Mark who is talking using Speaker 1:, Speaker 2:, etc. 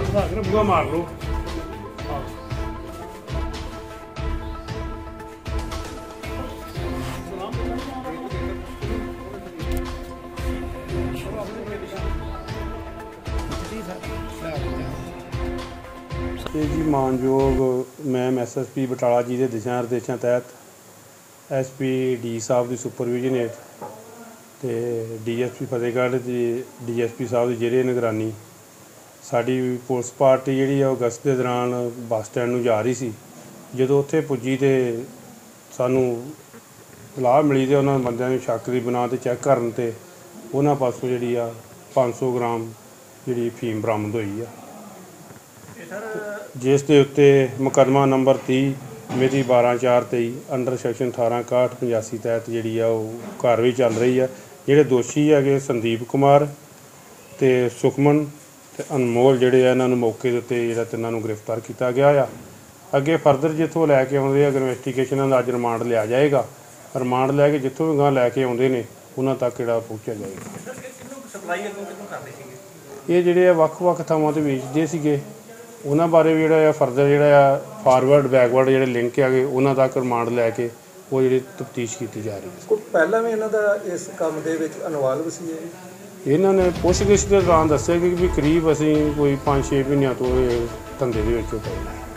Speaker 1: बुआ मार लो। जी मानयोग मैम SSP बटाला जी के दिशा निर्देशों तहत SP D साहब की सुपरविजन हेठ तो DSP फतेहगढ़ की DSP साहब की जेरे निगरानी साड़ी पुलिस पार्टी जी अगस्त के दौरान बस स्टैंड में जा रही सी। जो उत्थे पुजी तो सानू सलाह मिली तो उन्होंने बंदे शक की बिना तो चैक करन ते उन्होंने पासों जी 500 ग्राम जी फीम बरामद हुई है, जिस के उत्ते मुकदमा नंबर 30 मिति 12/4/23 अंडर सैक्शन 18/61 तहत जी कार्रवाई चल रही है। जोड़े दोषी है संदीप कुमार तो सुखमन ते अनमोल जोड़े इन्होंने मौके के उत्ते जो तिनों गिरफ्तार किया गया है। अगे फरदर जितों लैके आते अगर इन्वेस्टिगेशन अज रिमांड लिया जाएगा, रिमांड लैके जितों भी गांह लैके आते हैं उन्होंने तक जो पहुँचा जाएगा। ये जोड़े वक्-वक् थावां ते बेचते सीगे उन्होंने बारे भी जोड़ा फरदर जोड़ा फॉरवर्ड बैकवर्ड जोड़े लिंक है उन्होंने तक रिमांड लैके वो जी तफ्तीश की जा रही है।
Speaker 2: पहला भी इन्हों का इस काम के इन्वॉल्व सी
Speaker 1: इन्होंने पुछगिछ के दौरान दस्सिया कि भी करीब असीं कोई 5-6 महीनों तो धंधे के पए।